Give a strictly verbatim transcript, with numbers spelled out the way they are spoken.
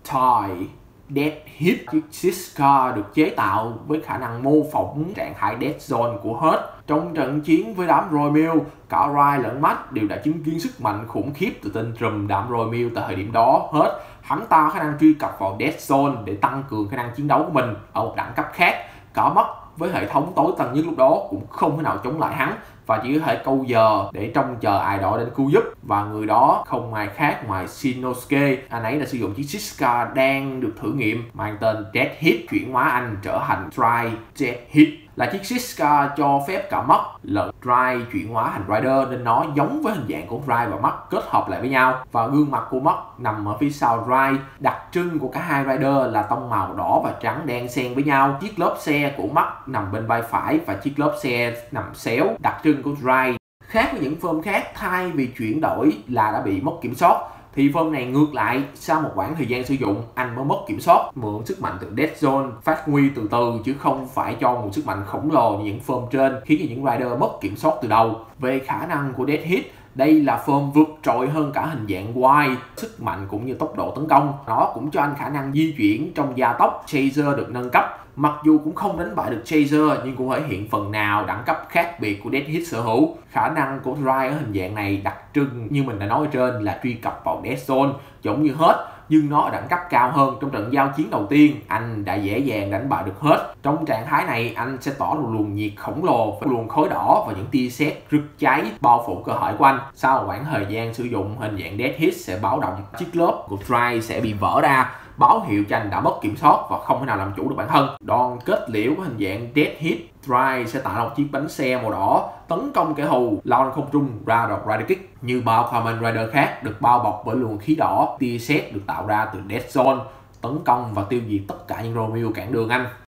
Tie Dead Hit. Chiếc Siska được chế tạo với khả năng mô phỏng trạng thái Dead Zone của Hurt. Trong trận chiến với đám Royal, cả Rai lẫn Matt đều đã chứng kiến sức mạnh khủng khiếp từ tên trùm đám Royal tại thời điểm đó. Hurt, hắn ta có khả năng truy cập vào Dead Zone để tăng cường khả năng chiến đấu của mình ở một đẳng cấp khác. Cả Matt với hệ thống tối tân nhất lúc đó cũng không thể nào chống lại hắn và chỉ có thể câu giờ để trông chờ ai đó đến cứu giúp, và người đó không ai khác ngoài Shinosuke. Anh ấy đã sử dụng chiếc Siska đang được thử nghiệm mang tên Dead Hit chuyển hóa anh trở thành Dry Dead Hit. Là chiếc Siska cho phép cả Matt lẫn Dry chuyển hóa thành Rider nên nó giống với hình dạng của Dry và Matt kết hợp lại với nhau, và gương mặt của Matt nằm ở phía sau Dry. Đặc trưng của cả hai Rider là tông màu đỏ và trắng đen xen với nhau. Chiếc lốp xe của Matt nằm bên vai phải và chiếc lốp xe nằm xéo, đặc trưng của Dry. Khác với những form khác, thay vì chuyển đổi là đã bị mất kiểm soát, thì form này ngược lại, sau một khoảng thời gian sử dụng anh mới mất kiểm soát, mượn sức mạnh từ Dead Zone, phát huy từ từ chứ không phải cho một sức mạnh khổng lồ như những form trên, khiến cho những Rider mất kiểm soát từ đầu. Về khả năng của Dead Hit, đây là form vượt trội hơn cả hình dạng Y, sức mạnh cũng như tốc độ tấn công. Nó cũng cho anh khả năng di chuyển trong gia tốc. Chaser được nâng cấp, mặc dù cũng không đánh bại được Chaser nhưng cũng thể hiện phần nào đẳng cấp khác biệt của Dead Hit sở hữu. Khả năng của Dry ở hình dạng này đặc trưng như mình đã nói ở trên là truy cập vào Dead Zone giống như Hurt, nhưng nó ở đẳng cấp cao hơn. Trong trận giao chiến đầu tiên, anh đã dễ dàng đánh bại được Hurt. Trong trạng thái này, anh sẽ tỏ một luồng nhiệt khổng lồ với luồng khói đỏ và những tia sét rực cháy bao phủ cơ thể của anh. Sau khoảng thời gian sử dụng, hình dạng Dead Hit sẽ báo động, chiếc lốp của Dry sẽ bị vỡ ra, báo hiệu cho anh đã mất kiểm soát và không thể nào làm chủ được bản thân. Đòn kết liễu của hình dạng Dead Hit, Dry sẽ tạo ra một chiếc bánh xe màu đỏ tấn công kẻ thù lao lên không trung ra đòn Rider Kick. Như bao Kamen Rider khác, được bao bọc bởi luồng khí đỏ, tia sét được tạo ra từ Dead Zone tấn công và tiêu diệt tất cả những Romeo cản đường anh.